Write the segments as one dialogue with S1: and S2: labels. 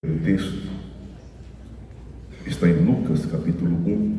S1: O texto está em Lucas, capítulo 1.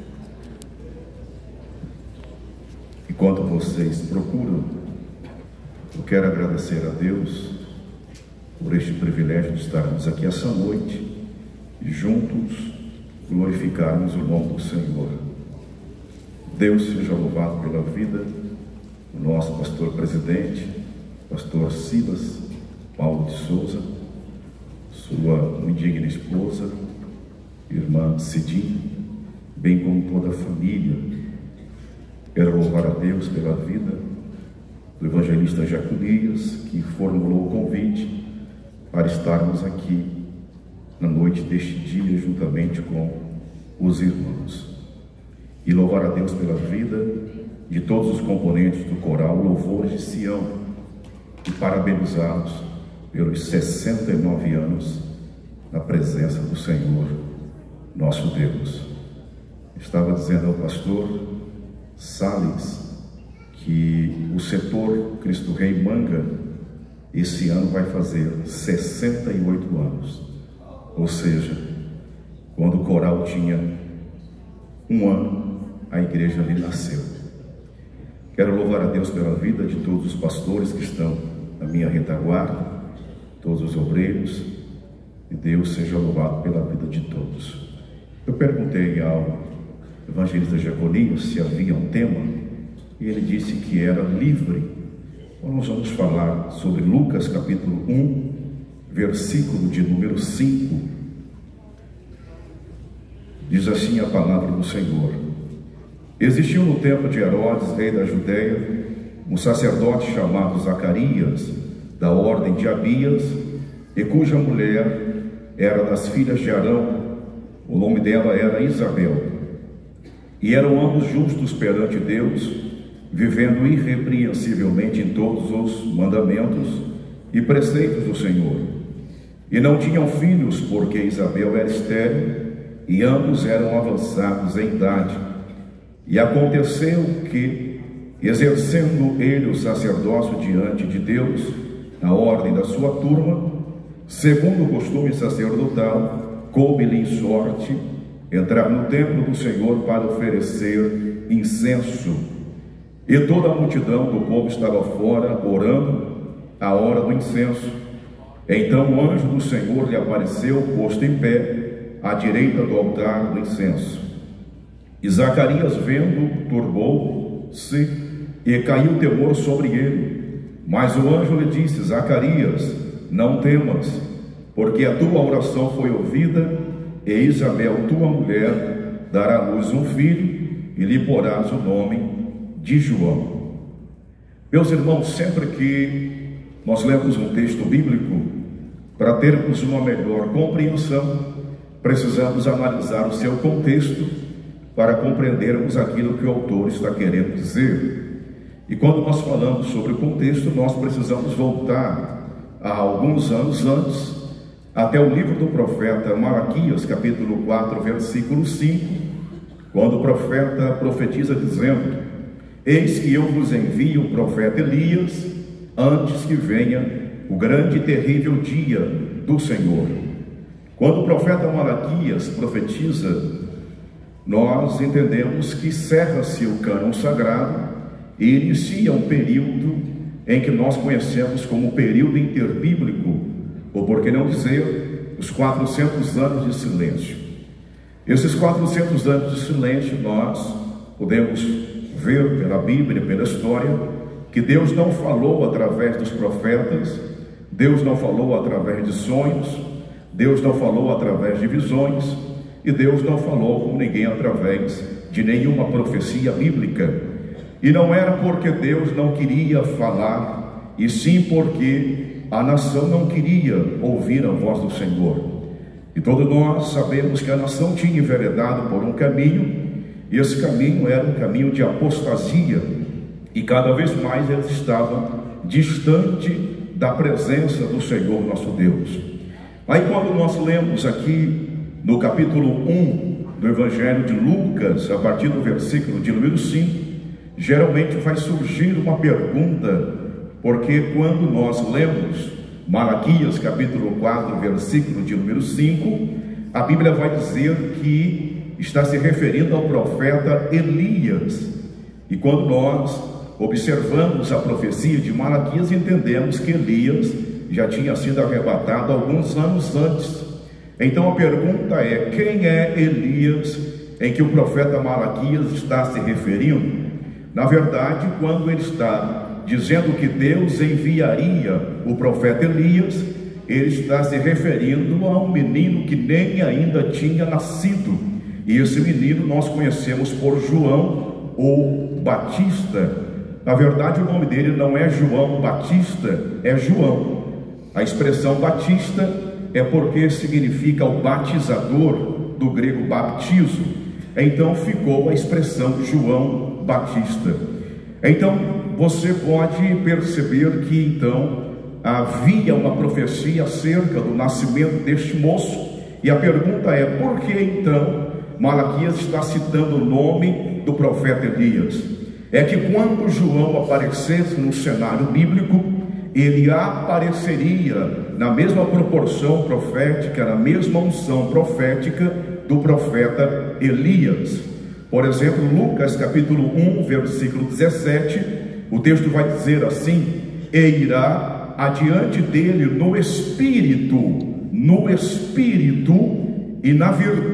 S1: Enquanto vocês procuram, eu quero agradecer a Deus por este privilégio de estarmos aqui essa noite e juntos glorificarmos o nome do Senhor. Deus seja louvado pela vida do nosso pastor presidente, pastor Silas Paulo de Souza, sua indigna esposa, irmã Cidinha, bem como toda a família. Quero louvar a Deus pela vida do evangelista Jaconias, que formulou o convite para estarmos aqui na noite deste dia, juntamente com os irmãos. E louvar a Deus pela vida de todos os componentes do coral Louvores de Sião, e parabenizá-los pelos 69 anos na presença do Senhor, nosso Deus. Estava dizendo ao pastor Salles que o setor Cristo Rei Manga esse ano vai fazer 68 anos, ou seja, quando o coral tinha um ano, a igreja ali nasceu. Quero louvar a Deus pela vida de todos os pastores que estão na minha retaguarda, todos os obreiros, e Deus seja louvado pela vida de todos. Eu perguntei ao evangelista Jaconias se havia um tema, e ele disse que era livre. Então nós vamos falar sobre Lucas capítulo 1, versículo de número 5. Diz assim a palavra do Senhor: Existiu no tempo de Herodes, rei da Judeia, um sacerdote chamado Zacarias, da ordem de Abias, e cuja mulher era das filhas de Arão. O nome dela era Isabel. E eram ambos justos perante Deus, vivendo irrepreensivelmente em todos os mandamentos e preceitos do Senhor. E não tinham filhos, porque Isabel era estéril, e ambos eram avançados em idade. E aconteceu que, exercendo ele o sacerdócio diante de Deus, na ordem da sua turma, segundo o costume sacerdotal, coube-lhe em sorte entrar no templo do Senhor para oferecer incenso. E toda a multidão do povo estava fora, orando, à hora do incenso. Então o anjo do Senhor lhe apareceu, posto em pé, à direita do altar do incenso. E Zacarias, vendo, turbou-se, e caiu temor sobre ele. Mas o anjo lhe disse: Zacarias, não temas, porque a tua oração foi ouvida, e Isabel, tua mulher, dará à luz um filho, e lhe porás o nome de João. Meus irmãos, sempre que nós lemos um texto bíblico, para termos uma melhor compreensão, precisamos analisar o seu contexto para compreendermos aquilo que o autor está querendo dizer. E quando nós falamos sobre o contexto, nós precisamos voltar a alguns anos antes, até o livro do profeta Malaquias, capítulo 4, versículo 5, quando o profeta profetiza dizendo: Eis que eu vos envio o profeta Elias, antes que venha o grande e terrível dia do Senhor. Quando o profeta Malaquias profetiza, nós entendemos que cerra-se o cânon sagrado e inicia um período em que nós conhecemos como o período interbíblico, ou por que não dizer, os 400 anos de silêncio. Esses 400 anos de silêncio, nós podemos ver pela Bíblia, pela história, que Deus não falou através dos profetas, Deus não falou através de sonhos, Deus não falou através de visões, e Deus não falou com ninguém através de nenhuma profecia bíblica. E não era porque Deus não queria falar, e sim porque a nação não queria ouvir a voz do Senhor. E todos nós sabemos que a nação tinha enveredado por um caminho, e esse caminho era um caminho de apostasia, e cada vez mais eles estavam distante da presença do Senhor nosso Deus. Aí quando nós lemos aqui no capítulo 1 do Evangelho de Lucas, a partir do versículo de número 5, geralmente vai surgir uma pergunta, porque quando nós lemos Malaquias capítulo 4, versículo de número 5, a Bíblia vai dizer que está se referindo ao profeta Elias. E quando nós observamos a profecia de Malaquias, entendemos que Elias já tinha sido arrebatado alguns anos antes. Então a pergunta é: quem é Elias em que o profeta Malaquias está se referindo? Na verdade, quando ele está dizendo que Deus enviaria o profeta Elias, ele está se referindo a um menino que nem ainda tinha nascido. E esse menino nós conhecemos por João ou Batista. Na verdade, o nome dele não é João Batista, é João. A expressão Batista é porque significa o batizador, do grego baptizo. Então ficou a expressão João Batista. Então você pode perceber que então havia uma profecia acerca do nascimento deste moço. E a pergunta é: por que então Malaquias está citando o nome do profeta Elias? É que quando João aparecesse no cenário bíblico, ele apareceria na mesma proporção profética, na mesma unção profética do profeta Elias. Por exemplo, Lucas capítulo 1, versículo 17, o texto vai dizer assim: e irá adiante dele no espírito e na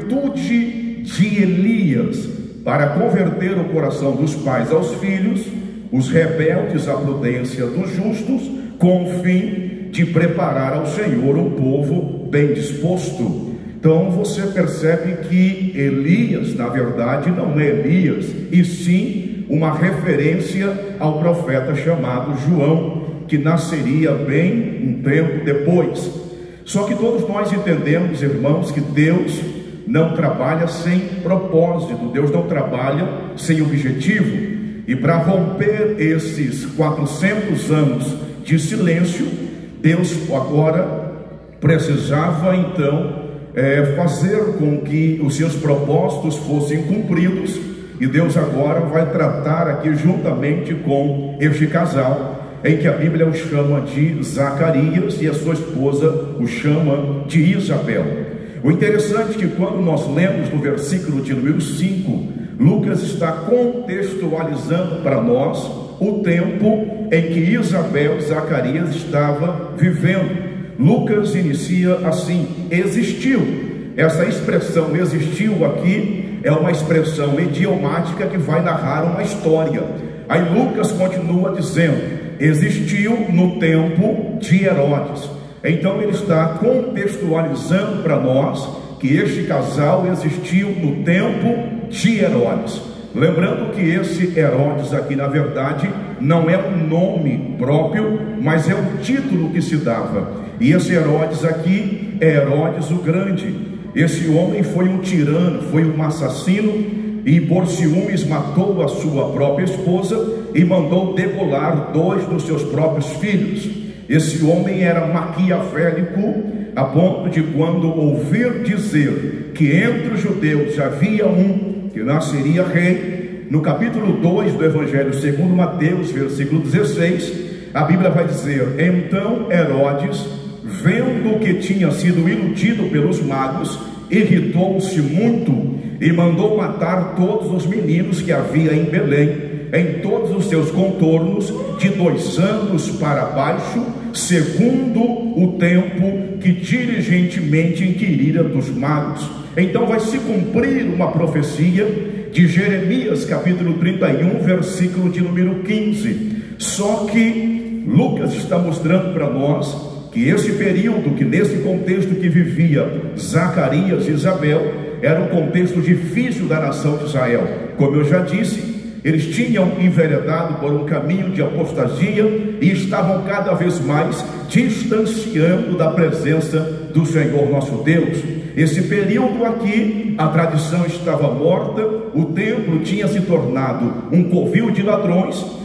S1: virtude de Elias, para converter o coração dos pais aos filhos, os rebeldes à prudência dos justos, com o fim de preparar ao Senhor um povo bem disposto. Então você percebe que Elias, na verdade, não é Elias, e sim uma referência ao profeta chamado João, que nasceria bem um tempo depois. Só que todos nós entendemos, irmãos, que Deus não trabalha sem propósito, Deus não trabalha sem objetivo. E para romper esses 400 anos de silêncio, Deus agora precisava então fazer com que os seus propósitos fossem cumpridos. E Deus agora vai tratar aqui juntamente com este casal, em que a Bíblia o chama de Zacarias e a sua esposa o chama de Isabel. O interessante é que quando nós lemos no versículo de número 5, Lucas está contextualizando para nós o tempo em que Isabel e Zacarias estavam vivendo. Lucas inicia assim: existiu. Essa expressão existiu aqui é uma expressão idiomática que vai narrar uma história. Aí Lucas continua dizendo: existiu no tempo de Herodes. Então ele está contextualizando para nós que este casal existiu no tempo de Herodes. Lembrando que esse Herodes aqui, na verdade, não é um nome próprio, mas é um título que se dava. E esse Herodes aqui é Herodes o Grande. Esse homem foi um tirano, foi um assassino, e por ciúmes matou a sua própria esposa e mandou degolar 2 dos seus próprios filhos. Esse homem era maquiavélico, a ponto de, quando ouvir dizer que entre os judeus havia um que nasceria rei, no capítulo 2 do Evangelho segundo Mateus, versículo 16, a Bíblia vai dizer: então Herodes, vendo que tinha sido iludido pelos magos, irritou-se muito e mandou matar todos os meninos que havia em Belém, em todos os seus contornos, de 2 anos para baixo, segundo o tempo que diligentemente inquirira dos magos. Então vai se cumprir uma profecia de Jeremias capítulo 31, versículo de número 15. Só que Lucas está mostrando para nós que esse período, que nesse contexto que vivia Zacarias e Isabel, era um contexto difícil da nação de Israel. Como eu já disse, eles tinham enveredado por um caminho de apostasia e estavam cada vez mais distanciando da presença do Senhor nosso Deus. Esse período aqui, a tradição estava morta, o templo tinha se tornado um covil de ladrões,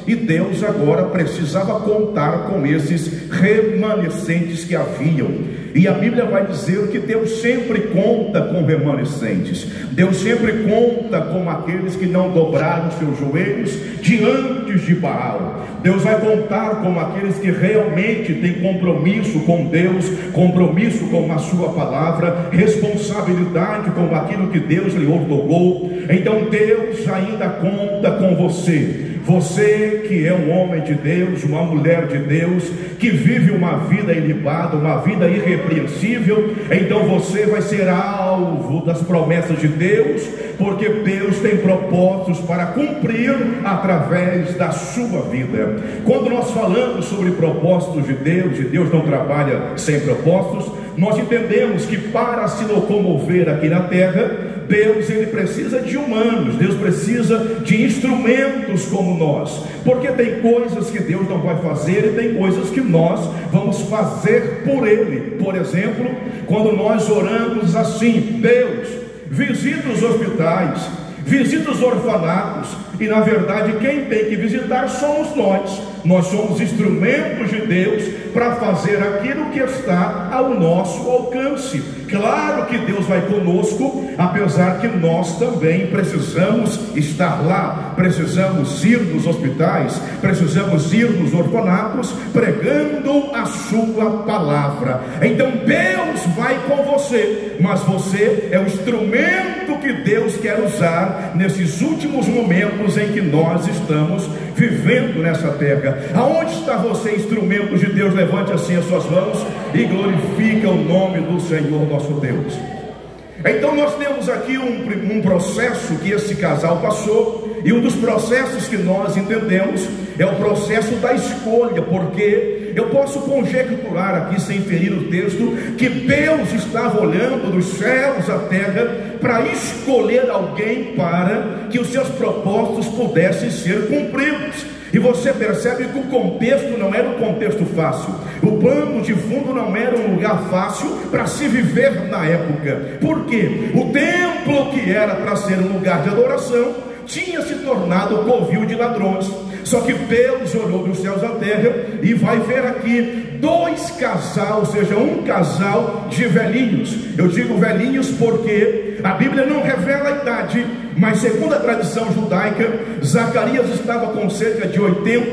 S1: e Deus agora precisava contar com esses remanescentes que haviam. E a Bíblia vai dizer que Deus sempre conta com remanescentes. Deus sempre conta com aqueles que não dobraram seus joelhos diante de Baal. Deus vai contar com aqueles que realmente têm compromisso com Deus, compromisso com a sua palavra, responsabilidade com aquilo que Deus lhe outorgou. Então Deus ainda conta com você. Você que é um homem de Deus, uma mulher de Deus, que vive uma vida ilibada, uma vida irrepreensível, então você vai ser alvo das promessas de Deus, porque Deus tem propósitos para cumprir através da sua vida. Quando nós falamos sobre propósitos de Deus não trabalha sem propósitos, nós entendemos que para se locomover aqui na terra, Deus ele precisa de humanos, Deus precisa de instrumentos como nós, porque tem coisas que Deus não vai fazer e tem coisas que nós vamos fazer por Ele. Por exemplo, quando nós oramos assim: Deus, visita os hospitais, visita os orfanatos, e na verdade quem tem que visitar somos nós somos instrumentos de Deus para fazer aquilo que está ao nosso alcance. Claro que Deus vai conosco, apesar que nós também precisamos estar lá, precisamos ir nos hospitais, precisamos ir nos orfanatos, pregando a sua palavra. Então Deus vai com você, mas você é o instrumento que Deus quer usar nesses últimos momentos em que nós estamos vivendo nessa terra. Aonde está você, instrumento de Deus? Levante assim as suas mãos e glorifica o nome do Senhor nosso Deus. Então nós temos aqui um processo que esse casal passou, e um dos processos que nós entendemos é o processo da escolha, porque eu posso conjecturar aqui, sem ferir o texto, que Deus estava olhando dos céus à terra para escolher alguém para que os seus propósitos pudessem ser cumpridos. E você percebe que o contexto não era um contexto fácil, o plano de fundo não era um lugar fácil para se viver na época. Por quê? O templo, que era para ser um lugar de adoração, tinha se tornado covil de ladrões. Só que Deus olhou dos céus à terra e vai ver aqui dois casais, ou seja, um casal de velhinhos. Eu digo velhinhos porque a Bíblia não revela a idade, mas segundo a tradição judaica, Zacarias estava com cerca de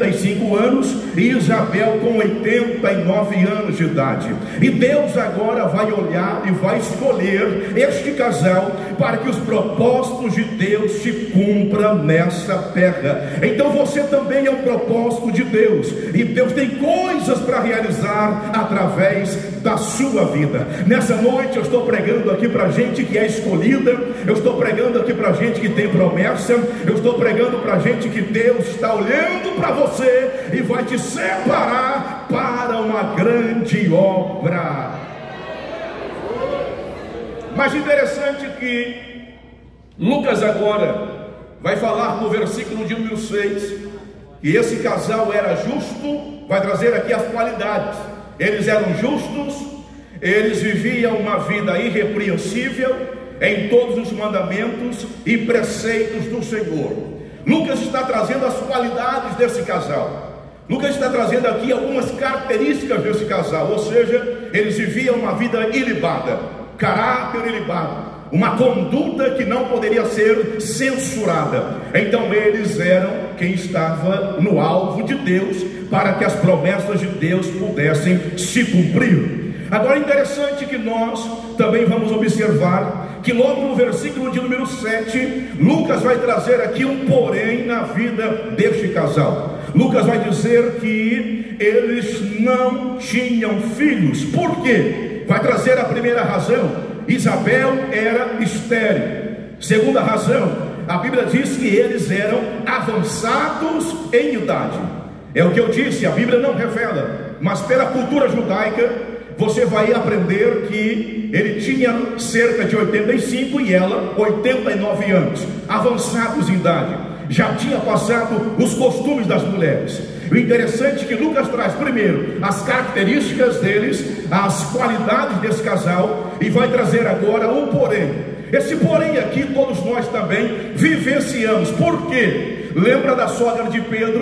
S1: 85 anos e Isabel com 89 anos de idade. E Deus agora vai olhar e vai escolher este casal para que os propósitos de Deus se cumpram nessa terra. Então você também é um propósito de Deus, e Deus tem coisas para realizar através da sua vida. Nessa noite eu estou pregando aqui para gente que é escolhida, eu estou pregando aqui para gente que tem promessa, eu estou pregando para gente que Deus está olhando para você e vai te separar para uma grande obra. Mas interessante que Lucas agora vai falar no versículo de número 6 que esse casal era justo, vai trazer aqui as qualidades. Eles eram justos, eles viviam uma vida irrepreensível em todos os mandamentos e preceitos do Senhor. Lucas está trazendo as qualidades desse casal. Lucas está trazendo aqui algumas características desse casal, ou seja, eles viviam uma vida ilibada, caráter ilibado, uma conduta que não poderia ser censurada. Então eles eram quem estava no alvo de Deus, para que as promessas de Deus pudessem se cumprir. Agora é interessante que nós também vamos observar que logo no versículo de número 7, Lucas vai trazer aqui um porém na vida deste casal. Lucas vai dizer que eles não tinham filhos. Por quê? Vai trazer a primeira razão: Isabel era estéril. Segunda razão, a Bíblia diz que eles eram avançados em idade. É o que eu disse, a Bíblia não revela, mas pela cultura judaica você vai aprender que ele tinha cerca de 85 e ela 89 anos, avançados em idade, já tinha passado os costumes das mulheres. O interessante é que Lucas traz primeiro as características deles, as qualidades desse casal, e vai trazer agora o porém. Esse porém aqui todos nós também vivenciamos. Por quê? Lembra da sogra de Pedro?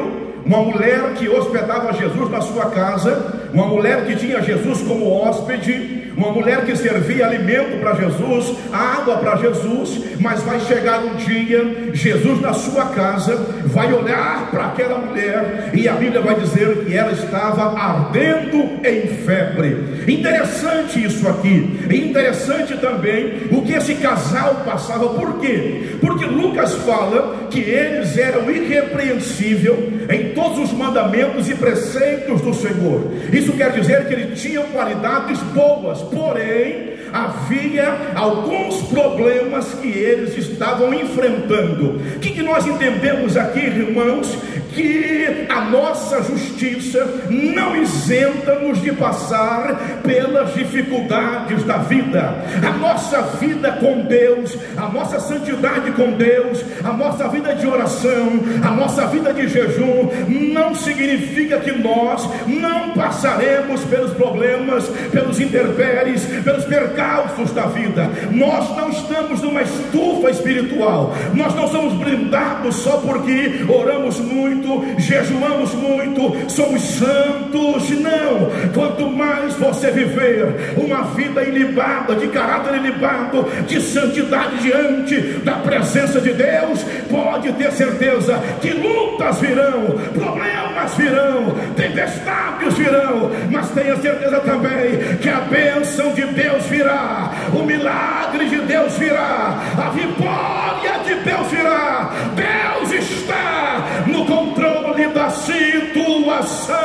S1: uma mulher que hospedava Jesus na sua casa, uma mulher que tinha Jesus como hóspede, uma mulher que servia alimento para Jesus, água para Jesus. Mas vai chegar um dia, Jesus na sua casa vai olhar para aquela mulher, e a Bíblia vai dizer que ela estava ardendo em febre. Interessante isso aqui, e interessante também o que esse casal passava. Por quê? Porque Lucas fala que eles eram irrepreensíveis em todos os mandamentos e preceitos do Senhor. Isso quer dizer que eles tinham qualidades boas, porém havia alguns problemas que eles estavam enfrentando. O que nós entendemos aqui, irmãos? Que a nossa justiça não isenta-nos de passar pelas dificuldades da vida. A nossa vida com Deus, a nossa santidade com Deus, a nossa vida de oração, a nossa vida de jejum, não significa que nós não passaremos pelos problemas, pelos intempéries, pelos percalços da vida. Nós não estamos numa estufa espiritual, nós não somos blindados só porque oramos muito, jejuamos muito, somos santos. Não, quanto mais você viver uma vida ilibada, de caráter ilibado, de santidade diante da presença de Deus, pode ter certeza que lutas virão, problemas virão, tempestades virão, mas tenha certeza também que a bênção de Deus virá, o milagre de Deus virá, a vitória de Deus virá. Deus está no controle da situação.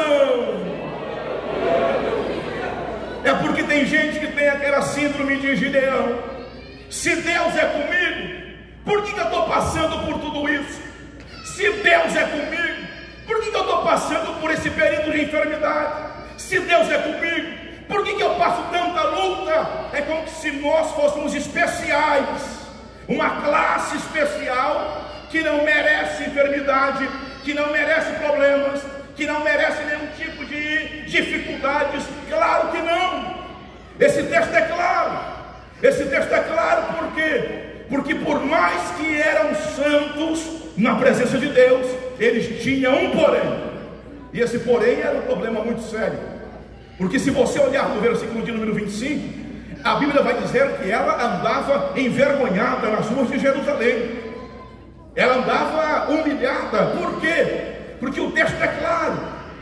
S1: É porque tem gente que tem aquela síndrome de Gideão: se Deus é comigo, por que eu estou passando por tudo isso? Se Deus é comigo, por que eu estou passando por esse período de enfermidade? Se Deus é comigo, por que eu passo tanta luta? É como se nós fôssemos especiais, uma classe especial que não merece enfermidade, que não merece problemas, que não merece nenhum tipo de dificuldades. Claro que não. Esse texto é claro. Esse texto é claro por quê? Porque por mais que eram santos na presença de Deus, eles tinham um porém. E esse porém era um problema muito sério. Porque se você olhar no versículo de número 25, a Bíblia vai dizer que ela andava envergonhada nas ruas de Jerusalém. Ela andava humilhada. Por quê? Porque o texto é claro.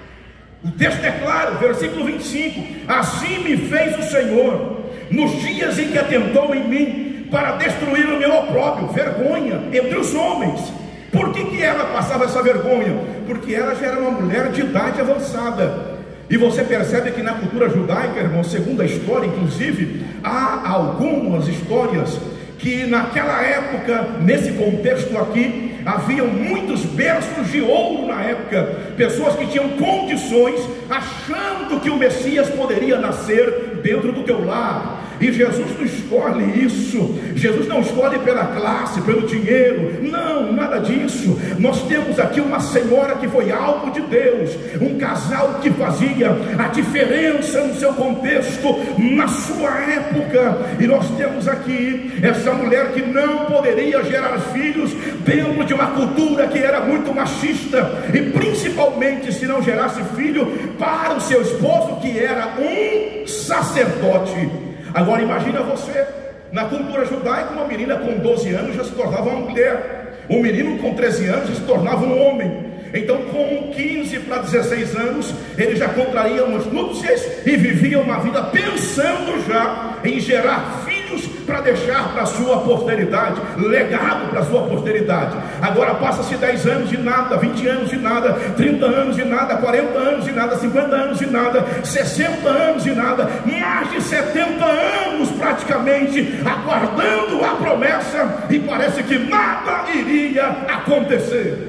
S1: O texto é claro, versículo 25: assim me fez o Senhor nos dias em que atentou em mim para destruir o meu opróbrio, vergonha entre os homens. Por que ela passava essa vergonha? Porque ela já era uma mulher de idade avançada. E você percebe que na cultura judaica, irmão, segundo a história, inclusive, há algumas histórias que naquela época, nesse contexto aqui, haviam muitos berços de ouro na época, pessoas que tinham condições, achando que o Messias poderia nascer dentro do teu lar. E Jesus não escolhe isso. Jesus não escolhe pela classe, pelo dinheiro. Não, nada disso. Nós temos aqui uma senhora que foi alvo de Deus, um casal que fazia a diferença no seu contexto, na sua época. E nós temos aqui essa mulher que não poderia gerar filhos dentro de uma cultura que era muito machista, e principalmente se não gerasse filho para o seu esposo, que era um sacerdote. Agora imagina você, na cultura judaica, uma menina com 12 anos já se tornava uma mulher, um menino com 13 anos já se tornava um homem. Então com 15 para 16 anos, ele já contraía umas núpcias e vivia uma vida pensando já em gerar filhos para deixar para a sua posteridade, legado para a sua posteridade. Agora passa-se 10 anos de nada, 20 anos de nada, 30 anos de nada, 40 anos de nada, 50 anos de nada, 60 anos de nada, mais de 70 anos praticamente aguardando a promessa, e parece que nada iria acontecer.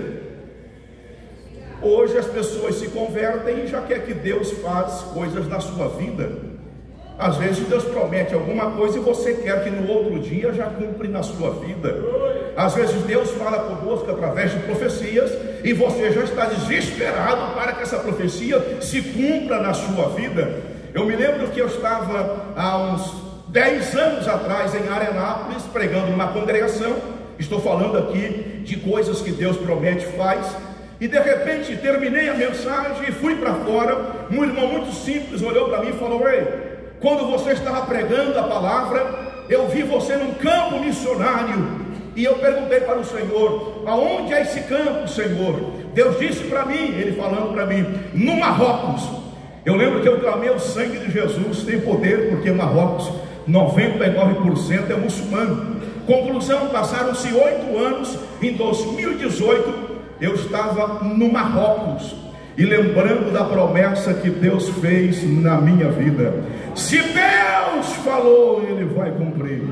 S1: Hoje as pessoas se convertem e já quer que Deus faça coisas na sua vida. Às vezes Deus promete alguma coisa e você quer que no outro dia já cumpre na sua vida. Às vezes Deus fala conosco através de profecias e você já está desesperado para que essa profecia se cumpra na sua vida. Eu me lembro que eu estava há uns 10 anos atrás em Arenápolis pregando numa congregação. Estou falando aqui de coisas que Deus promete e faz. E de repente terminei a mensagem e fui para fora. Um irmão muito simples olhou para mim e falou: ei, quando você estava pregando a palavra, eu vi você num campo missionário. E eu perguntei para o Senhor: aonde é esse campo, Senhor? Deus disse para mim, ele falando para mim: no Marrocos. Eu lembro que eu clamei: o sangue de Jesus tem poder, porque Marrocos 99% é muçulmano. Conclusão, passaram-se 8 anos. Em 2018 eu estava no Marrocos, e lembrando da promessa que Deus fez na minha vida. Se Deus falou, Ele vai cumprir.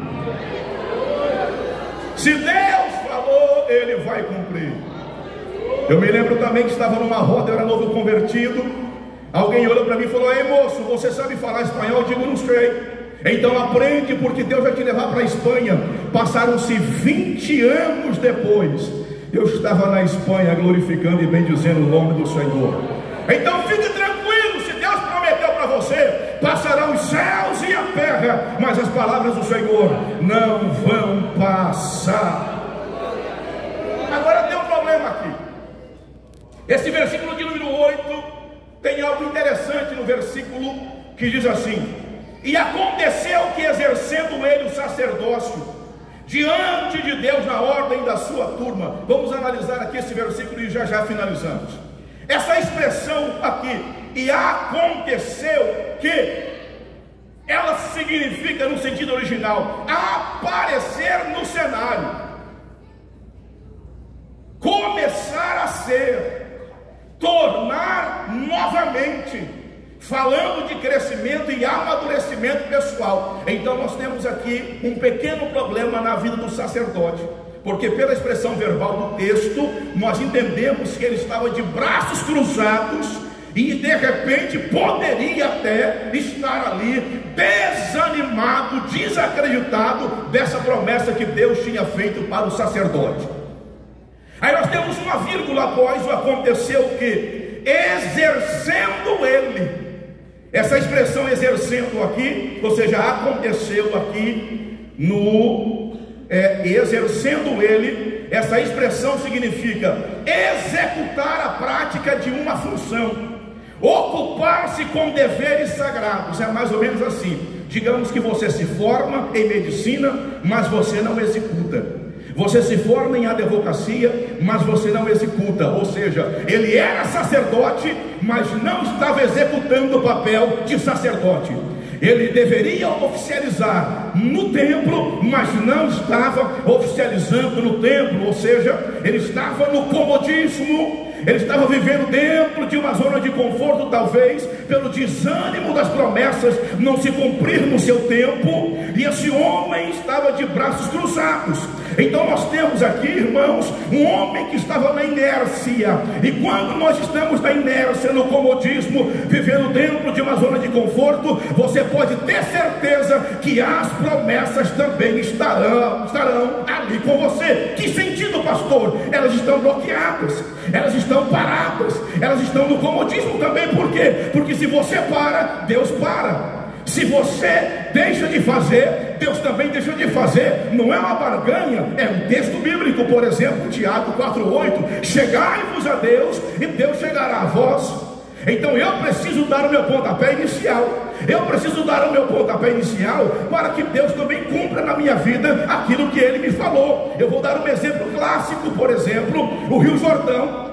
S1: Se Deus falou, Ele vai cumprir. Eu me lembro também que estava numa roda, eu era novo convertido. Alguém olhou para mim e falou: ei moço, você sabe falar espanhol? Eu digo: não sei. Então aprende, porque Deus vai te levar para a Espanha. Passaram-se 20 anos depois, eu estava na Espanha glorificando e bendizendo o nome do Senhor. Então fique tranquilo, se Deus prometeu para você, passarão os céus e a terra, mas as palavras do Senhor não vão passar. Agora tem um problema aqui. Esse versículo de número 8 tem algo interessante no versículo que diz assim: e aconteceu que, exercendo ele o sacerdócio diante de Deus na ordem da sua turma. Vamos analisar aqui esse versículo e já finalizamos. Essa expressão aqui, e aconteceu que, ela significa, no sentido original, aparecer no cenário, começar a ser, tornar novamente, falando de crescimento e amadurecimento pessoal. Então nós temos aqui um pequeno problema na vida do sacerdote, porque pela expressão verbal do texto, nós entendemos que ele estava de braços cruzados, e de repente poderia até estar ali desanimado, desacreditado dessa promessa que Deus tinha feito para o sacerdote. Aí nós temos uma vírgula após o aconteceu que, exercendo ele. Essa expressão exercendo aqui, ou seja, aconteceu aqui exercendo ele. Essa expressão significa executar a prática de uma função, ocupar-se com deveres sagrados. É mais ou menos assim. Digamos que você se forma em medicina, mas você não executa. Você se forma em advocacia, mas você não executa. Ou seja, ele era sacerdote, mas não estava executando o papel de sacerdote. Ele deveria oficializar no templo, mas não estava oficializando no templo. Ou seja, ele estava no comodismo. Ele estava vivendo dentro de uma zona de conforto, talvez pelo desânimo das promessas não se cumprir no seu tempo, e esse homem estava de braços cruzados. Então nós temos aqui, irmãos, um homem que estava na inércia, e quando nós estamos na inércia, no comodismo, vivendo dentro de uma zona de conforto, você pode ter certeza que as promessas também estarão ali com você. Que sentido, pastor? Elas estão bloqueadas, elas estão paradas, elas estão no comodismo também. Por quê? Porque se você para, Deus para. Se você deixa de fazer, Deus também deixa de fazer. Não é uma barganha, é um texto bíblico. Por exemplo, Tiago 4,8: chegai-vos a Deus e Deus chegará a vós. Então eu preciso dar o meu pontapé inicial. Eu preciso dar o meu pontapé inicial para que Deus também cumpra na minha vida aquilo que Ele me falou. Eu vou dar um exemplo clássico, por exemplo, o Rio Jordão.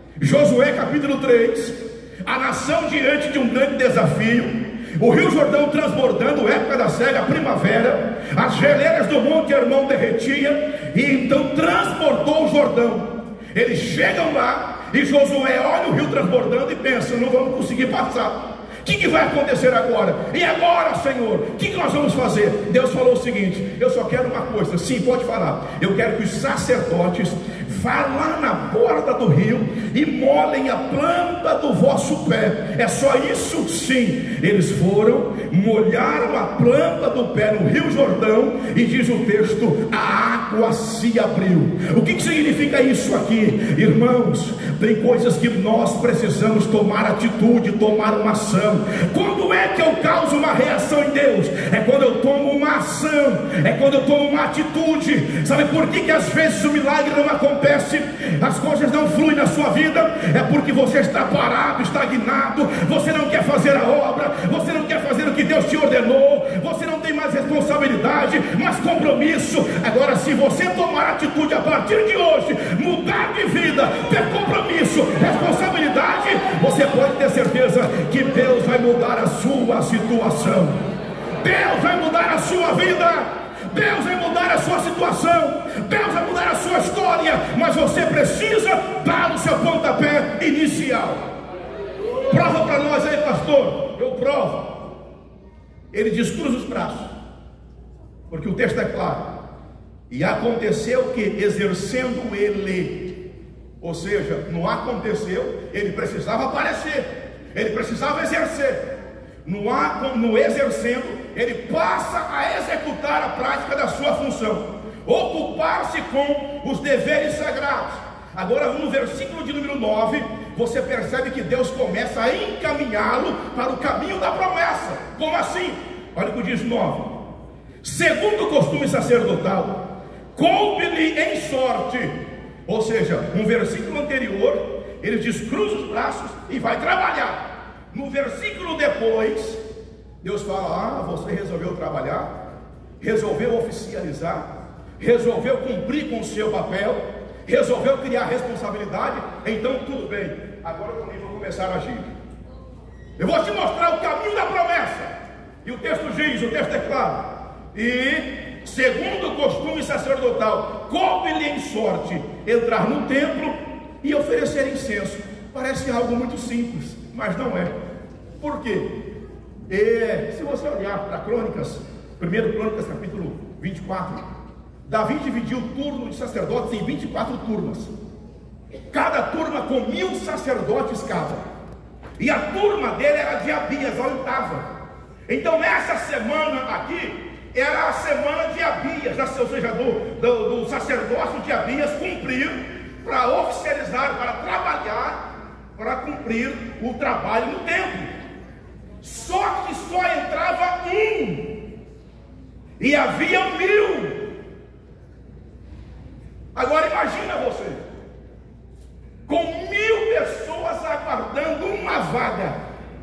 S1: Josué capítulo 3, a nação diante de um grande desafio. O Rio Jordão transbordando, época da cega, primavera, as geleiras do Monte Hermon derretia, e então transbordou o Jordão. Eles chegam lá, e Josué olha o rio transbordando e pensa: não vamos conseguir passar. O que vai acontecer agora? E agora, Senhor, o que nós vamos fazer? Deus falou o seguinte: eu só quero uma coisa. Sim, pode falar. Eu quero que os sacerdotes vá lá na borda do rio e molhem a planta do vosso pé. É só isso? Sim. Eles foram, molharam a planta do pé no Rio Jordão, e diz o texto: a água se abriu. O que significa isso aqui? Irmãos, tem coisas que nós precisamos tomar atitude, tomar uma ação. Quando é que eu causo uma reação em Deus? É quando eu tomo uma ação, é quando eu tomo uma atitude. Sabe por que às vezes o milagre não acontece? acontece, as coisas não fluem na sua vida, é porque você está parado, estagnado, você não quer fazer a obra, você não quer fazer o que Deus te ordenou, você não tem mais responsabilidade, mas compromisso. Agora, se você tomar atitude a partir de hoje, mudar de vida, ter compromisso, responsabilidade, você pode ter certeza que Deus vai mudar a sua situação. Deus vai mudar a sua vida. Deus vai mudar a sua situação, Deus vai mudar a sua história, mas você precisa dar o seu pontapé inicial. Prova para nós aí, pastor. Eu provo. Ele diz: cruza os braços, porque o texto é claro. E aconteceu que, exercendo ele, ou seja, não aconteceu, ele precisava aparecer, ele precisava exercer. No exercendo, ele passa a executar a prática da sua função, ocupar-se com os deveres sagrados. Agora, no versículo de número 9, você percebe que Deus começa a encaminhá-lo para o caminho da promessa. Como assim? Olha o que diz 9: segundo o costume sacerdotal, coube-lhe em sorte. Ou seja, no versículo anterior, ele diz: cruza os braços e vai trabalhar. No versículo depois, Deus fala: você resolveu trabalhar, resolveu oficializar, resolveu cumprir com o seu papel, resolveu criar responsabilidade, então tudo bem, agora eu também vou começar a agir. Eu vou te mostrar o caminho da promessa. E o texto diz, o texto é claro: e segundo o costume sacerdotal, coube-lhe em sorte entrar no templo e oferecer incenso. Parece algo muito simples, mas não é. Por quê? Se você olhar para Crônicas, 1 Crônicas capítulo 24, Davi dividiu o turno de sacerdotes em 24 turmas, cada turma com 1000 sacerdotes cada, e a turma dele era de Abias, a oitava. Então essa semana aqui era a semana de Abias, ou seja, do sacerdócio de Abias cumprir, para oficializar, para trabalhar, para cumprir o trabalho no templo. Só que só entrava um, e havia 1000. Agora imagina você, com 1000 pessoas aguardando uma vaga.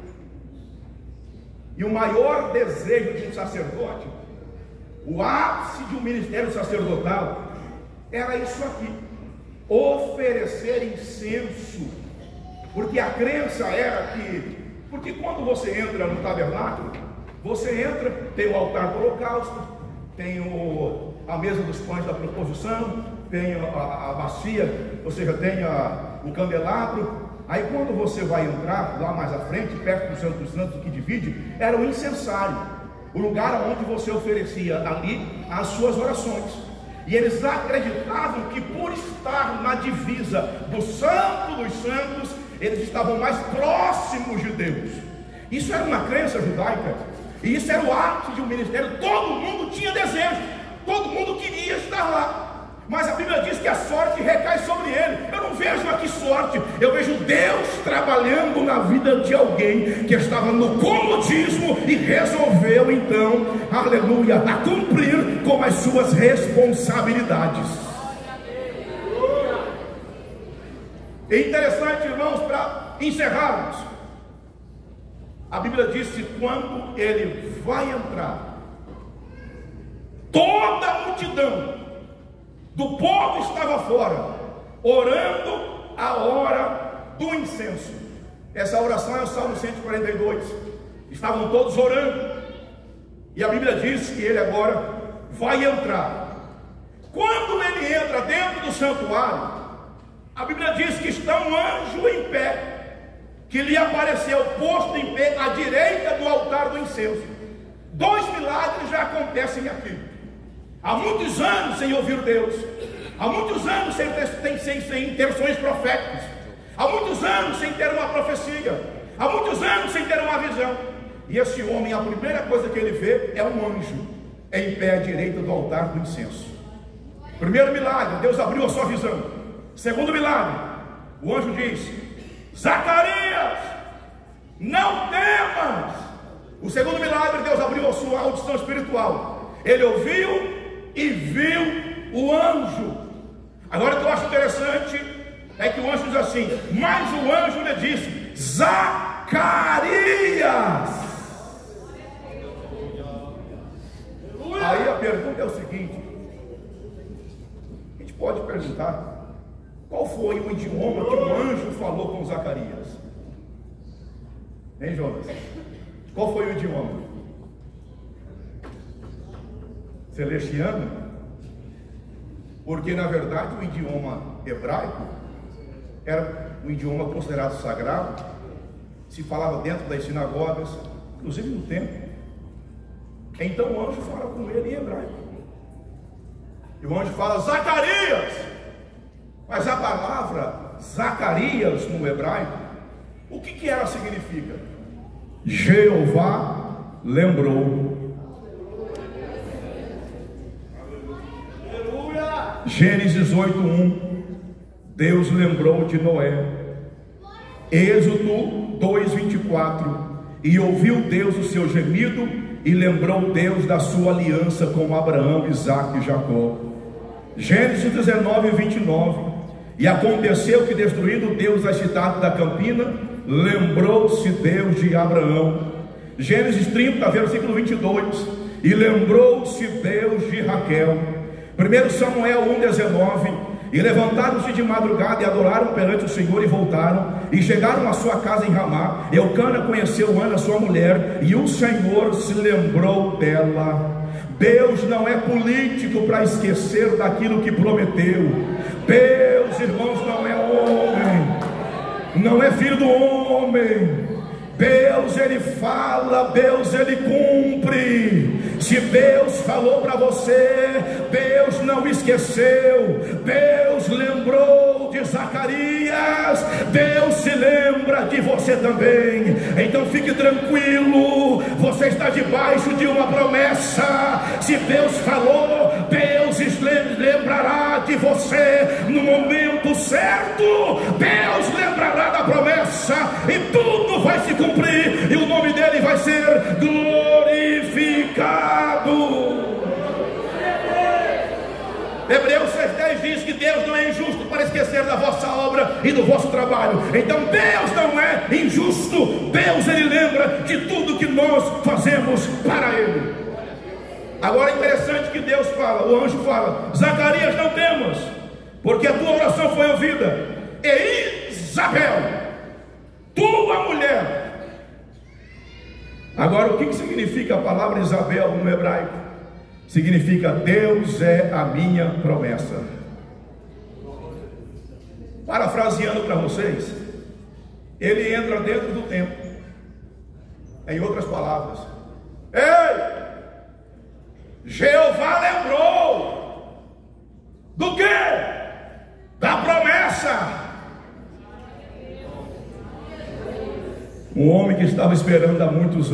S1: E o maior desejo de um sacerdote, o ápice de um ministério sacerdotal, era isso aqui: oferecer incenso. Porque a crença era que, porque quando você entra no tabernáculo, você entra, tem o altar do holocausto, tem a mesa dos pães da proposição, tem a bacia, ou seja, tem o candelabro. Aí quando você vai entrar lá mais à frente, perto do Santo dos Santos, o que divide era o incensário, o lugar onde você oferecia ali as suas orações. E eles acreditavam que, por estar na divisa do Santo dos Santos, eles estavam mais próximos de Deus. Isso era uma crença judaica, e isso era o ápice de um ministério. Todo mundo tinha desejo, todo mundo queria estar lá. Mas a Bíblia diz que a sorte recai sobre ele. Eu não vejo aqui sorte, eu vejo Deus trabalhando na vida de alguém que estava no comodismo e resolveu então, aleluia, a cumprir com as suas responsabilidades. É interessante, irmãos, para encerrarmos, a Bíblia diz que quando ele vai entrar, toda a multidão do povo estava fora, orando a hora do incenso. Essa oração é o Salmo 142. Estavam todos orando, e a Bíblia diz que ele agora vai entrar. Quando ele entra dentro do santuário, a Bíblia diz que está um anjo em pé, que lhe apareceu posto em pé à direita do altar do incenso. 2 milagres já acontecem aqui. Há muitos anos sem ouvir Deus, há muitos anos sem intenções proféticas, há muitos anos sem ter uma profecia, há muitos anos sem ter uma visão. E esse homem, a primeira coisa que ele vê é um anjo em pé à direita do altar do incenso. Primeiro milagre, Deus abriu a sua visão. Segundo milagre, o anjo diz: Zacarias, não temas. O segundo milagre, Deus abriu a sua audição espiritual. Ele ouviu e viu o anjo. Agora, o que eu acho interessante é que o anjo diz assim: mas o anjo lhe disse: Zacarias. Aí a pergunta é o seguinte: a gente pode perguntar, qual foi o idioma que o anjo falou com Zacarias? Hein, Jonas? Qual foi o idioma? Celestiano? Porque na verdade o idioma hebraico era um idioma considerado sagrado, se falava dentro das sinagogas, inclusive no templo. Então o anjo fala com ele em hebraico, e o anjo fala: Zacarias. Mas a palavra Zacarias no hebraico, o que ela significa? Jeová lembrou. Gênesis 8:1, Deus lembrou de Noé. Êxodo 2:24, e ouviu Deus o seu gemido, e lembrou Deus da sua aliança com Abraão, Isaque e Jacó. Gênesis 19:29, e aconteceu que, destruindo Deus a cidade da campina, lembrou-se Deus de Abraão. Gênesis 30, versículo 22, e lembrou-se Deus de Raquel. 1 Samuel 1:19, e levantaram-se de madrugada e adoraram perante o Senhor e voltaram, e chegaram à sua casa em Ramá. Eucana conheceu Ana, sua mulher, e o Senhor se lembrou dela. Deus não é político para esquecer daquilo que prometeu. Deus, irmãos, não é homem, não é filho do homem. Deus, ele fala, Deus, ele cumpre. Se Deus falou para você, Deus não esqueceu. Deus lembrou de Zacarias, Deus se lembra de você também. Então fique tranquilo, você está debaixo de uma promessa. Se Deus falou, Deus lembrará de você no momento certo. Deus lembrará da promessa, e tudo vai se cumprir, e o nome dele vai ser glorificado. Hebreus 6:10 diz que Deus não é injusto para esquecer da vossa obra e do vosso trabalho. Então Deus não é injusto. Deus, ele lembra de tudo que nós fazemos para ele. Agora é interessante que Deus fala, o anjo fala: Zacarias, não temas, porque a tua oração foi ouvida, e Isabel, tua mulher. Agora, o que significa a palavra Isabel no hebraico? Significa: Deus é a minha promessa. Parafraseando para vocês, ele entra dentro do templo. Em outras palavras: ei, Jeová lembrou do quê? Da promessa. Um homem que estava esperando há muitos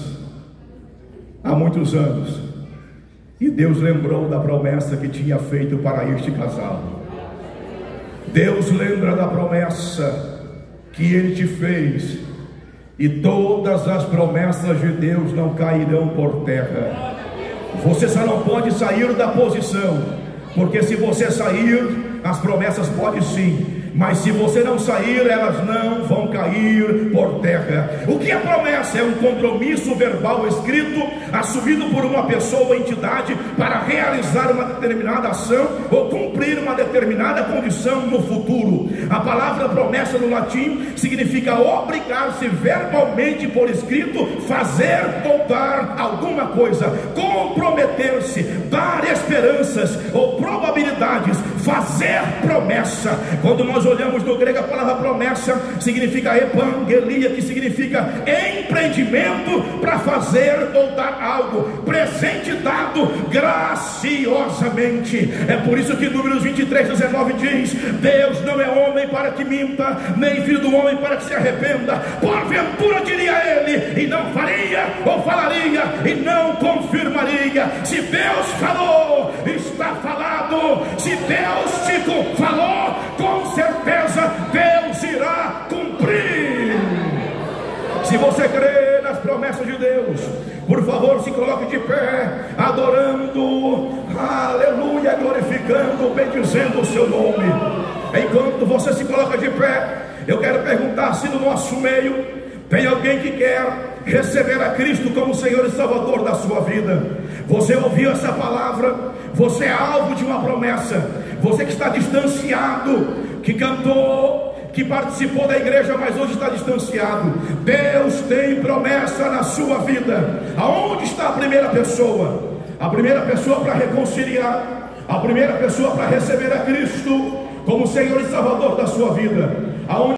S1: anos, e Deus lembrou da promessa que tinha feito para este casal. Deus lembra da promessa que ele te fez, e todas as promessas de Deus não cairão por terra. Você só não pode sair da posição, porque se você sair, as promessas podem sim, mas se você não sair, elas não vão cair por terra. O que é promessa? É um compromisso verbal escrito, assumido por uma pessoa ou entidade para realizar uma determinada ação ou cumprir uma determinada condição no futuro. A palavra promessa no latim significa obrigar-se verbalmente por escrito, fazer ou dar alguma coisa, comprometer-se, dar esperanças ou probabilidades, fazer promessa. Quando nós olhamos no grego, a palavra promessa significa evangelia, que significa empreendimento para fazer ou dar algo, presente dado graciosamente. É por isso que Números 23:19 diz: Deus não é homem para que minta, nem filho do homem para que se arrependa. Porventura diria ele, e não faria, ou falaria, e não confirmaria. Se Deus falou, está falado. Se Deus te falou, com certeza Deus irá cumprir. Se você crê nas promessas de Deus, por favor, se coloque de pé, adorando, aleluia, glória glorificando, bendizendo o seu nome. Enquanto você se coloca de pé, eu quero perguntar se no nosso meio tem alguém que quer receber a Cristo como Senhor e Salvador da sua vida. Você ouviu essa palavra, você é alvo de uma promessa. Você que está distanciado, que cantou, que participou da igreja, mas hoje está distanciado, Deus tem promessa na sua vida. Aonde está a primeira pessoa? A primeira pessoa para reconciliar, a primeira pessoa para receber a Cristo como Senhor e Salvador da sua vida. Aonde